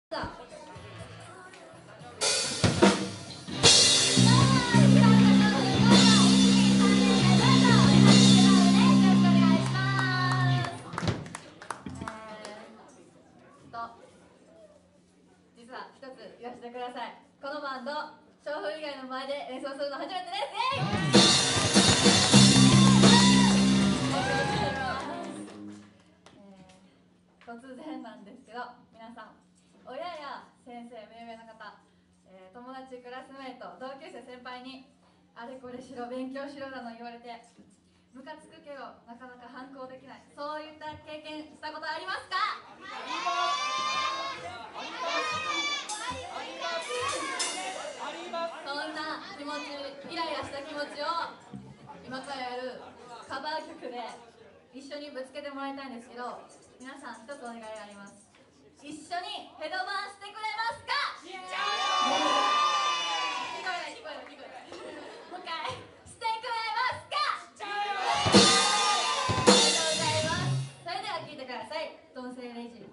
さあ、実は一つ言わせてください。このバンド、調布以外の前で演奏するの初めてです。突然なんですけど、皆さん、親や先生、目上の方、友達、クラスメート、同級生、先輩にあれこれしろ、勉強しろだの言われてムカつくけどなかなか反抗できない、そういった経験したことありますか？そんな気持ち、イライラした気持ちを今からやるカバー曲で一緒にぶつけてもらいたいんですけど、皆さん一つお願いがあります。一緒にヘドバンしてくれますか？聞こえない。もう一回してくれますか？ありがとうございます。それでは聴いてください。同性レジ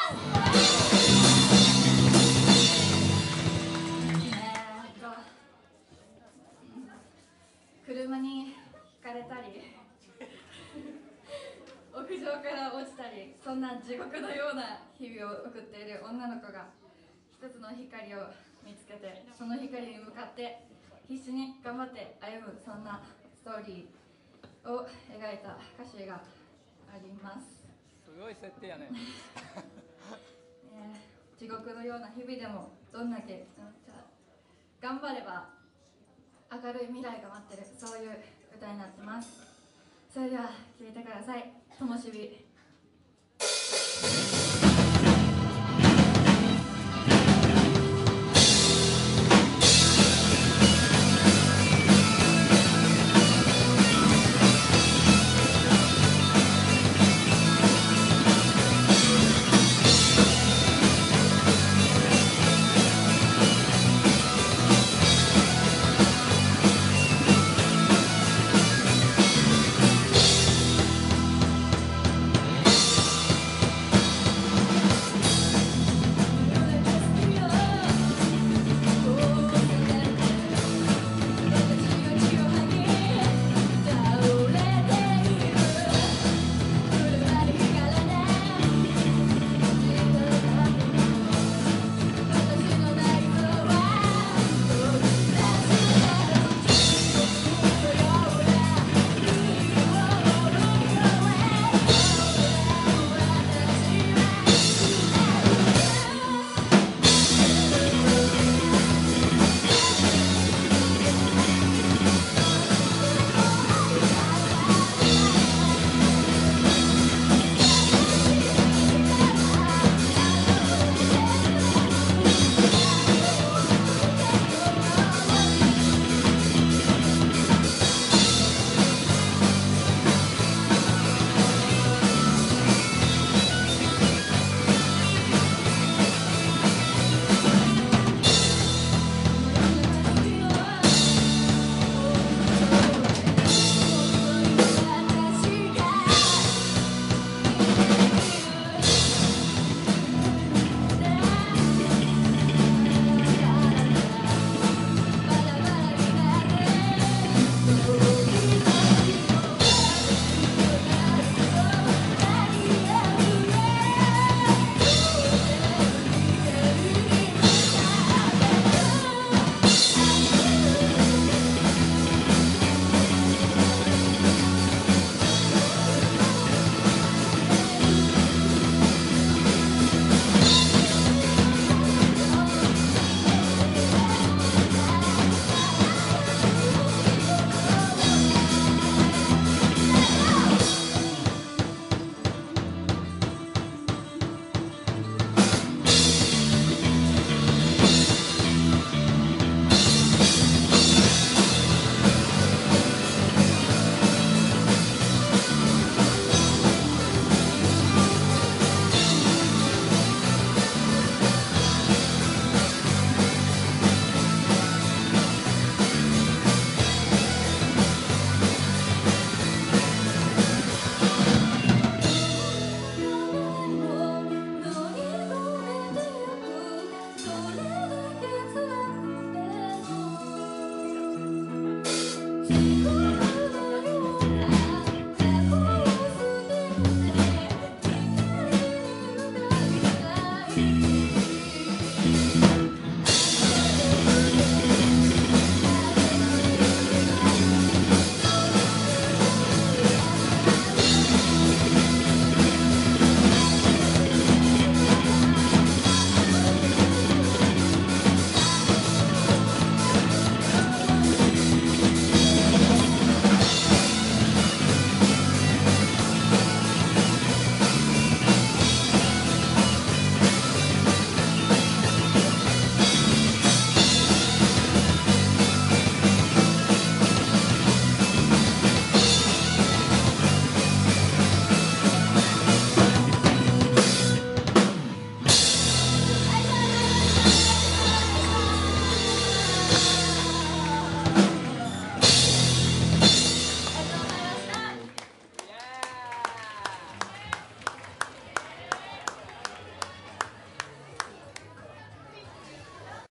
車にひかれたり屋上から落ちたり、そんな地獄のような日々を送っている女の子が一つの光を見つけて、その光に向かって必死に頑張って歩む、そんなストーリーを描いた歌詞があります。 すごい設定やね地獄のような日々でもどんだけ頑張れば明るい未来が待ってる、そういう歌になってます。それでは聴いてください。ともしび。